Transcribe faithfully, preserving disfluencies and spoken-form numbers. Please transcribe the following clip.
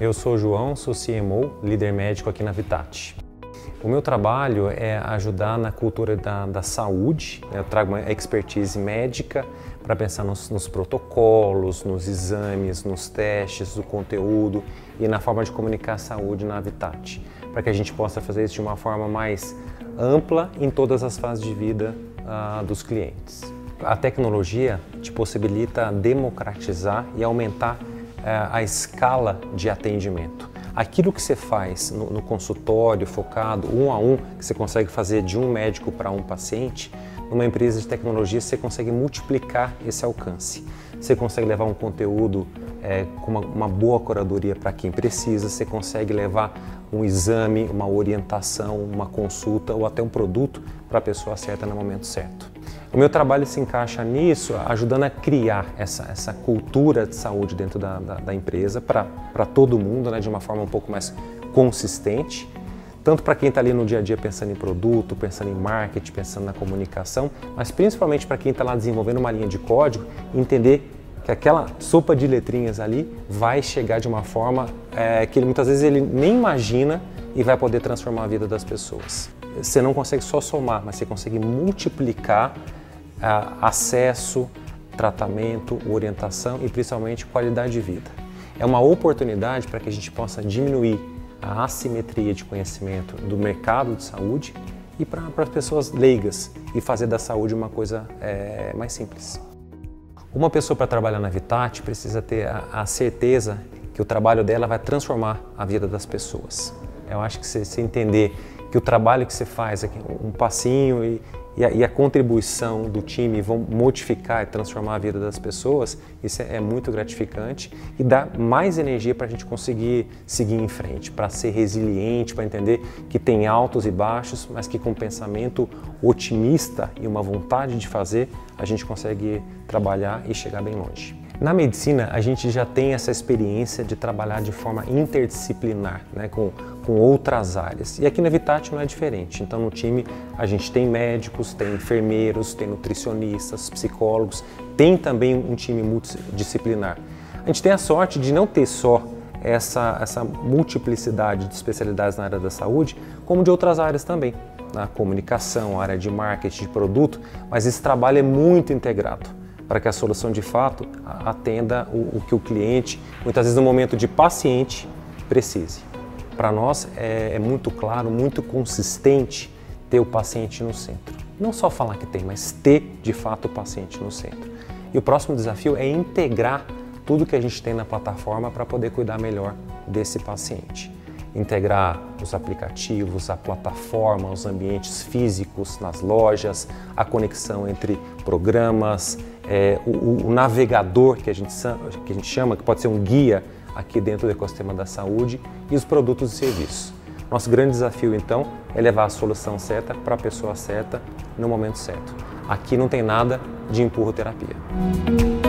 Eu sou o João, sou C M O, líder médico aqui na Vitat. O meu trabalho é ajudar na cultura da, da saúde. Eu trago uma expertise médica para pensar nos, nos protocolos, nos exames, nos testes, do conteúdo e na forma de comunicar a saúde na Vitat, para que a gente possa fazer isso de uma forma mais ampla em todas as fases de vida uh, dos clientes. A tecnologia te possibilita democratizar e aumentar a escala de atendimento. Aquilo que você faz no, no consultório focado, um a um, que você consegue fazer de um médico para um paciente, numa empresa de tecnologia você consegue multiplicar esse alcance. Você consegue levar um conteúdo é, com uma, uma boa curadoria para quem precisa, você consegue levar um exame, uma orientação, uma consulta ou até um produto para a pessoa certa no momento certo. O meu trabalho se encaixa nisso, ajudando a criar essa, essa cultura de saúde dentro da, da, da empresa para todo mundo, né, de uma forma um pouco mais consistente, tanto para quem está ali no dia a dia pensando em produto, pensando em marketing, pensando na comunicação, mas principalmente para quem está lá desenvolvendo uma linha de código, entender que aquela sopa de letrinhas ali vai chegar de uma forma é, que ele, muitas vezes ele nem imagina e vai poder transformar a vida das pessoas. Você não consegue só somar, mas você consegue multiplicar Uh, acesso, tratamento, orientação e principalmente qualidade de vida. É uma oportunidade para que a gente possa diminuir a assimetria de conhecimento do mercado de saúde e para as pessoas leigas e fazer da saúde uma coisa é, mais simples. Uma pessoa para trabalhar na Vitat precisa ter a, a certeza que o trabalho dela vai transformar a vida das pessoas. Eu acho que se você entender que o trabalho que você faz aqui, um passinho e E a, e a contribuição do time vão modificar e transformar a vida das pessoas, isso é, é muito gratificante e dá mais energia para a gente conseguir seguir em frente, para ser resiliente, para entender que tem altos e baixos, mas que com um pensamento otimista e uma vontade de fazer, a gente consegue trabalhar e chegar bem longe. Na medicina, a gente já tem essa experiência de trabalhar de forma interdisciplinar, né, com, com outras áreas. E aqui na Vitat não é diferente. Então, no time, a gente tem médicos, tem enfermeiros, tem nutricionistas, psicólogos, tem também um time multidisciplinar. A gente tem a sorte de não ter só essa, essa multiplicidade de especialidades na área da saúde, como de outras áreas também, na comunicação, área de marketing, de produto, mas esse trabalho é muito integrado, para que a solução de fato atenda o, o que o cliente, muitas vezes no momento de paciente, precise. Para nós é, é muito claro, muito consistente ter o paciente no centro. Não só falar que tem, mas ter de fato o paciente no centro. E o próximo desafio é integrar tudo que a gente tem na plataforma para poder cuidar melhor desse paciente. Integrar os aplicativos, a plataforma, os ambientes físicos nas lojas, a conexão entre programas, é, o, o navegador que a, gente, que a gente chama, que pode ser um guia aqui dentro do ecossistema da saúde, e os produtos e serviços. Nosso grande desafio, então, é levar a solução certa para a pessoa certa no momento certo. Aqui não tem nada de empurro-terapia.